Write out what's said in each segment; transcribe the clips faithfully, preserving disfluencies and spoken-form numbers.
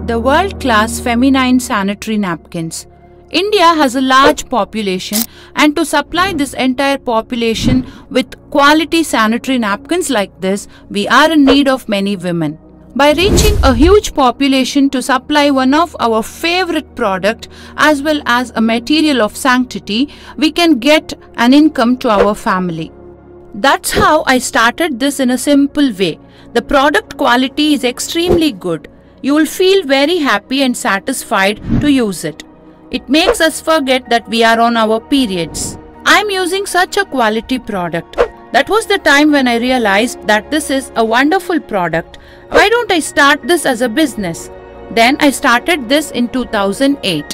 the world-class feminine sanitary napkins. India has a large population, and to supply this entire population with quality sanitary napkins like this, we are in need of many women. By reaching a huge population to supply one of our favorite product as well as a material of sanctity, we can get an income to our family. That's how I started this in a simple way. The product quality is extremely good. You will feel very happy and satisfied to use it. It makes us forget that we are on our periods. I am using such a quality product. That was the time when I realized that this is a wonderful product. Why don't I start this as a business? Then I started this in two thousand eight.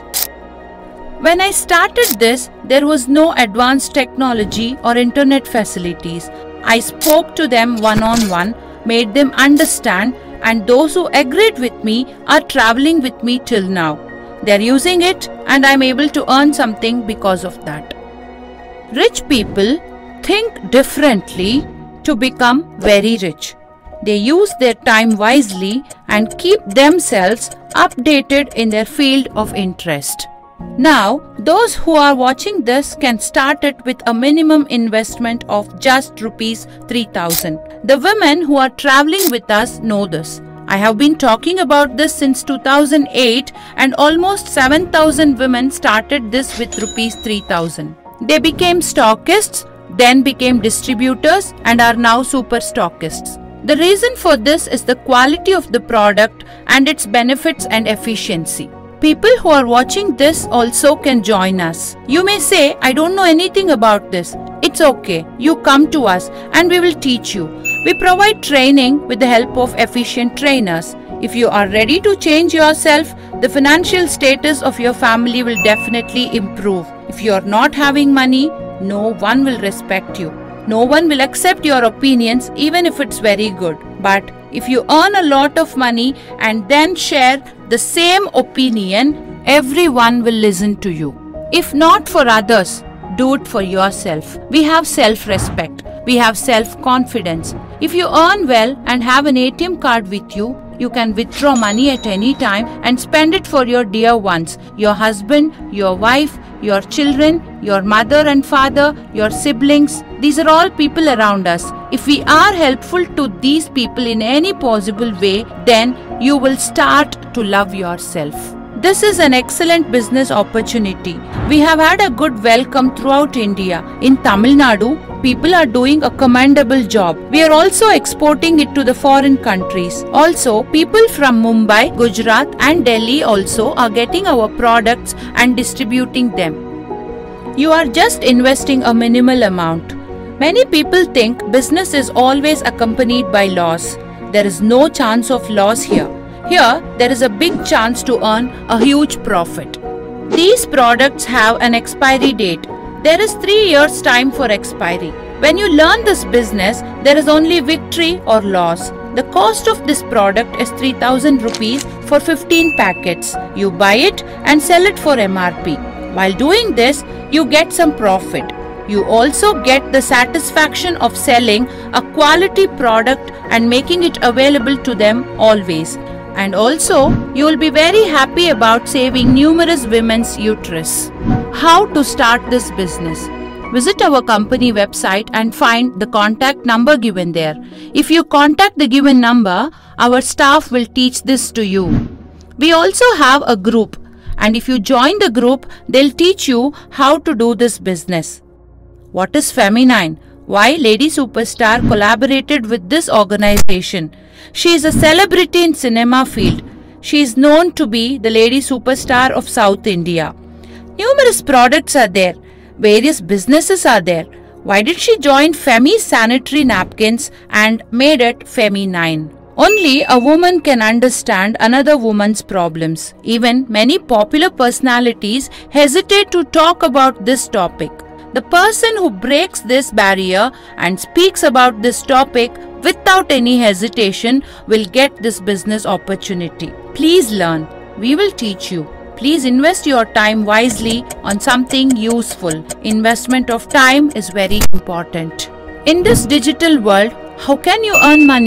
When I started this, there was no advanced technology or internet facilities. I spoke to them one-on-one, made them understand, and those who agreed with me are traveling with me till now. They are using it and I am able to earn something because of that. Rich people think differently to become very rich. They use their time wisely and keep themselves updated in their field of interest. Now, those who are watching this can start it with a minimum investment of just rupees three thousand. The women who are traveling with us know this. I have been talking about this since two thousand eight, and almost seven thousand women started this with rupees three thousand. They became stockists, then became distributors, and are now super stockists. The reason for this is the quality of the product and its benefits and efficiency. People who are watching this also can join us. You may say, I don't know anything about this. It's okay. You come to us and we will teach you. We provide training with the help of efficient trainers. If you are ready to change yourself, the financial status of your family will definitely improve. If you are not having money, no one will respect you. No one will accept your opinions even if it's very good. But if you earn a lot of money and then share the same opinion, everyone will listen to you. If not for others, do it for yourself. We have self-respect. We have self-confidence. If you earn well and have an A T M card with you, you can withdraw money at any time and spend it for your dear ones, your husband, your wife, your children, your mother and father, your siblings. These are all people around us. If we are helpful to these people in any possible way, then you will start to love yourself. This is an excellent business opportunity. We have had a good welcome throughout India. In Tamil Nadu, people are doing a commendable job. We are also exporting it to the foreign countries. Also, people from Mumbai, Gujarat and Delhi also are getting our products and distributing them. You are just investing a minimal amount. Many people think business is always accompanied by loss. There is no chance of loss here. Here, there is a big chance to earn a huge profit. These products have an expiry date. There is three years time for expiry. When you learn this business, there is only victory or loss. The cost of this product is three thousand rupees for fifteen packets. You buy it and sell it for M R P. While doing this, you get some profit. You also get the satisfaction of selling a quality product and making it available to them always. And also, you will be very happy about saving numerous women's uterus. How to start this business? Visit our company website and find the contact number given there. If you contact the given number, our staff will teach this to you. We also have a group, and if you join the group, they'll teach you how to do this business. What is Feminine? Why Lady Superstar collaborated with this organization? She is a celebrity in cinema field. She is known to be the Lady Superstar of South India. Numerous products are there. Various businesses are there. Why did she join Femi Sanitary Napkins and made it Feminine? Only a woman can understand another woman's problems. Even many popular personalities hesitate to talk about this topic. The person who breaks this barrier and speaks about this topic without any hesitation will get this business opportunity. Please learn. We will teach you. Please invest your time wisely on something useful. Investment of time is very important. In this digital world, how can you earn money?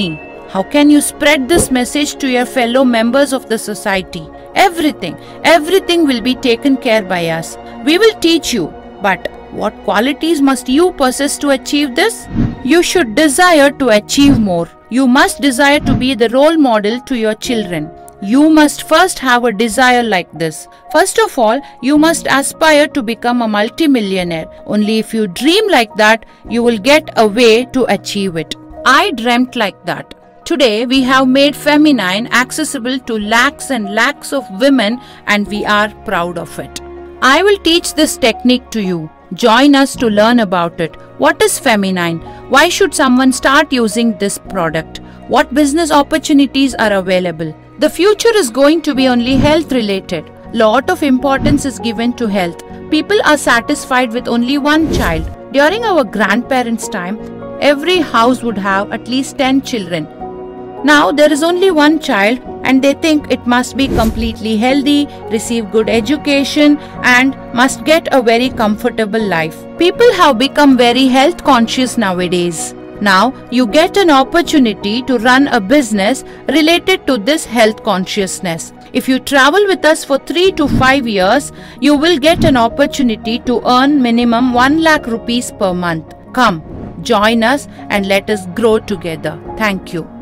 How can you spread this message to your fellow members of the society? Everything, everything will be taken care by us. We will teach you, but what qualities must you possess to achieve this? You should desire to achieve more. You must desire to be the role model to your children. You must first have a desire like this. First of all, you must aspire to become a multimillionaire. Only if you dream like that, you will get a way to achieve it. I dreamt like that. Today, we have made Feminine accessible to lakhs and lakhs of women, and we are proud of it. I will teach this technique to you. Join us to learn about it. What is Feminine? Why should someone start using this product? What business opportunities are available? The future is going to be only health related. Lot of importance is given to health. People are satisfied with only one child. During our grandparents' time, every house would have at least ten children. Now there is only one child and they think it must be completely healthy, receive good education and must get a very comfortable life. People have become very health conscious nowadays. Now you get an opportunity to run a business related to this health consciousness. If you travel with us for three to five years, you will get an opportunity to earn minimum one lakh rupees per month. Come, join us and let us grow together. Thank you.